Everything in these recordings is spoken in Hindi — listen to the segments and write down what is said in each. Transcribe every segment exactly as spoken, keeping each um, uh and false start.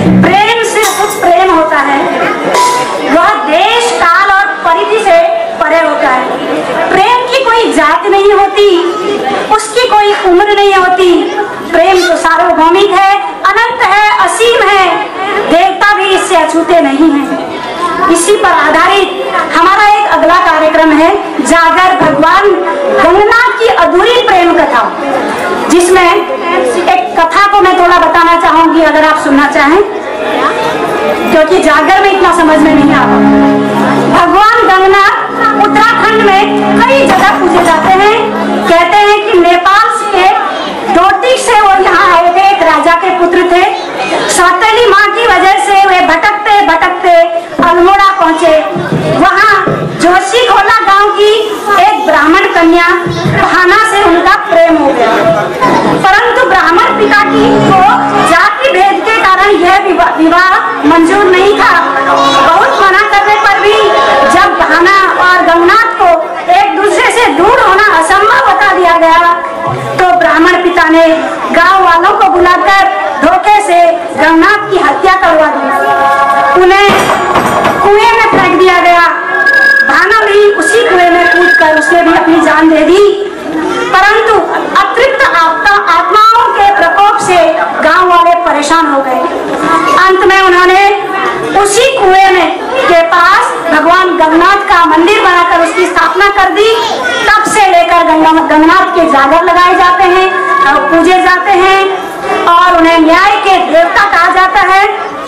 प्रेम से कुछ प्रेम होता है, वह देश काल और परिधि से परे होता है। प्रेम की कोई जात नहीं होती, उसकी कोई उम्र नहीं होती। प्रेम तो सार्वभौमिक है, अनंत है, असीम है, देवता भी इससे अछूते नहीं हैं। इसी पर आधारित हमारा एक अगला कार्यक्रम है, जागर भगवान गंगनाथ की अधूरी प्रेम कथा, जिसमें एक कथा को मैं थोड़ा बताना चाहूंगी अगर आप सुनना चाहें, क्योंकि जागर में इतना समझ में नहीं आता। भगवान गंगनाथ उत्तराखंड में कई जगह पूजे जाते हैं। कहते हैं कि नेपाल से डोटी से वो यहाँ आए थे, एक राजा के पुत्र थे। सौतेली माँ की वजह से वे भटकते भटकते अल्मोड़ा पहुंचे। वहाँ जोशी खोला गांव की एक ब्राह्मण कन्या बहाना से उनका प्रेम हो गया, परंतु ब्राह्मण पिता की को जाति भेद के कारण यह विवाह, विवाह मंजूर नहीं था। बहुत मना करने पर भी जब बहाना और गंगनाथ को एक दूसरे से दूर होना असंभव बता दिया गया, तो ब्राह्मण पिता ने गांव वालों को बुलाकर धोखे से गंगनाथ की हत्या करवा दी। उन्हें कुएं में फेंक दिया गया। भाना भी उसी कुएं में कूदकर उसने भी अपनी जान दे दी, परंतु अतृप्त आत्माओं के प्रकोप से गांव वाले परेशान हो गए। अंत में उन्होंने उसी कुएं में के पास भगवान गंगनाथ का मंदिर बनाकर उसकी स्थापना कर दी। तब से लेकर गंगनाथ के जागर लगाए जाते हैं, पूजे जाते हैं और उन्हें न्याय के देवता कहा जाता है।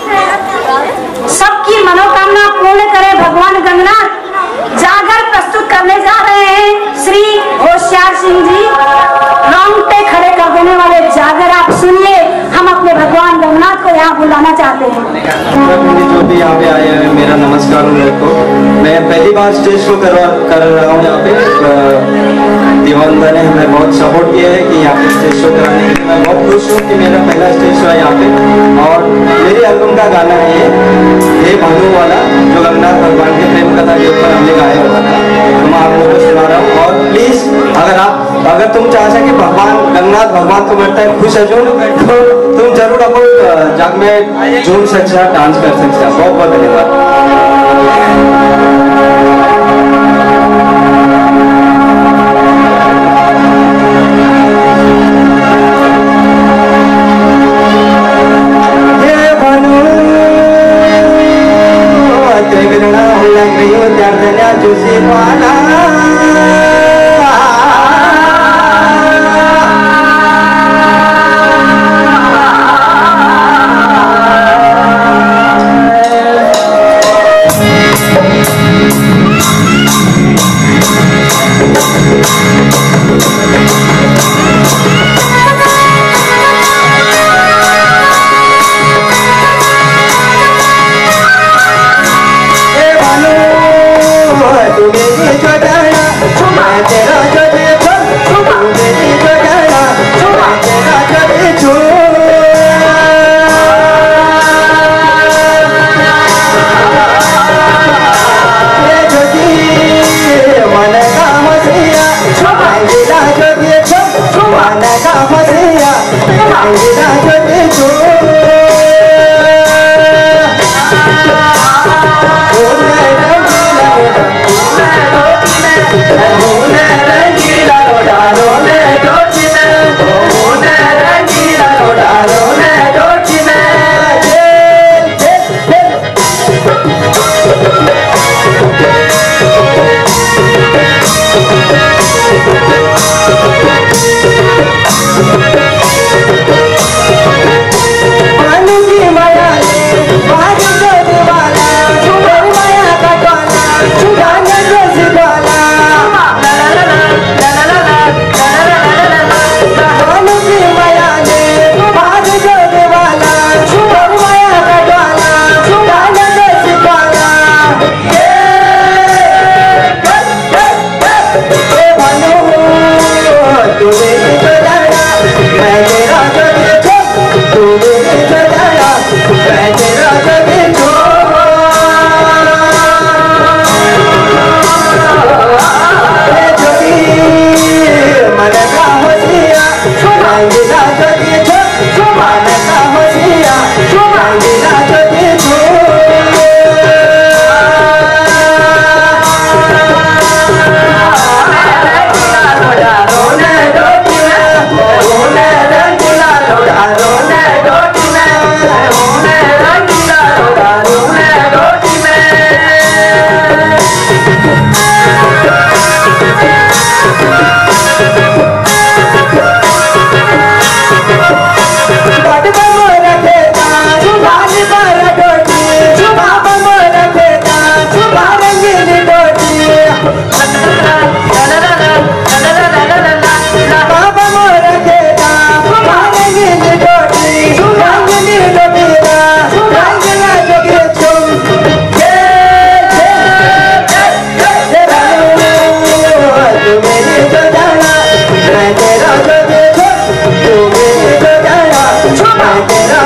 सबकी मनोकामना पूर्ण करे भगवान गंगनाथ। जागर प्रस्तुत करने जा रहे हैं श्री होशियार सिंह जी। रोंगटे खड़े कर देने वाले जागर आप सुनिए। हम अपने भगवान गंगनाथ को यहाँ बुलाना चाहते हैं। जो भी यहाँ पे आए हैं, मेरा नमस्कार उन लोग को। मैं पहली बार स्टेज शो कर कर रहा हूँ यहाँ पे। दिवंदा ने हमें बहुत सपोर्ट किया है कि यहाँ पे स्टेज शो कराने के लिए। मैं बहुत खुश हूँ कि मेरा पहला स्टेज शो है यहाँ पे, और मेरे एल्बम का गाना है ये हे भानु वाला, जो गंगनाथ भगवान के प्रेम कथा के ऊपर हमने गाया हुआ था। तो मैं आप लोगों को सुना रहा हूँ। और प्लीज अगर आप अगर तुम चाहते कि भगवान गंगनाथ भगवान को मिलता है खुश है जो, तो तुम जरूर अपन जाग में झूम सकते हो, डांस कर सकते हो। बहुत बहुत धन्यवाद। Thank you.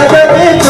जगत